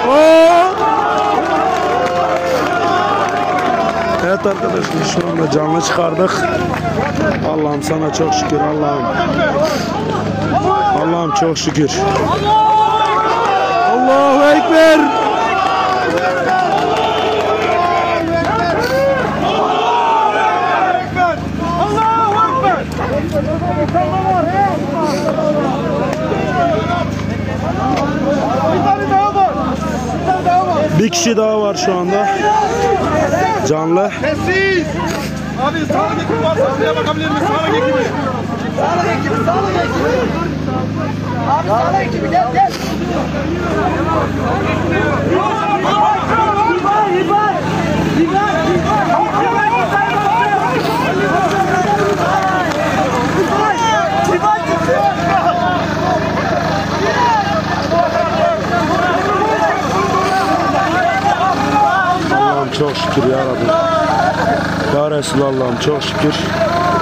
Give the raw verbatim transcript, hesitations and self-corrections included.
Oo! Evet arkadaşlar şu anda canlı çıkardık. Allah'ım sana çok şükür Allah'ım. Allah'ım çok şükür. Allahu Ekber. Bir kişi daha var şu anda. Canlı. Sessiz. Abi sağlık ekibi var. Sağlığa bakabilir misin? Sağlık ekibi. Sağlık ekibi, sağlık ekibi. Abi sağlık ekibi gel gel. İbar, İbar. İbar, Allah'ım çok şükür ya Rabbi. Ya Resulallah'ım çok şükür.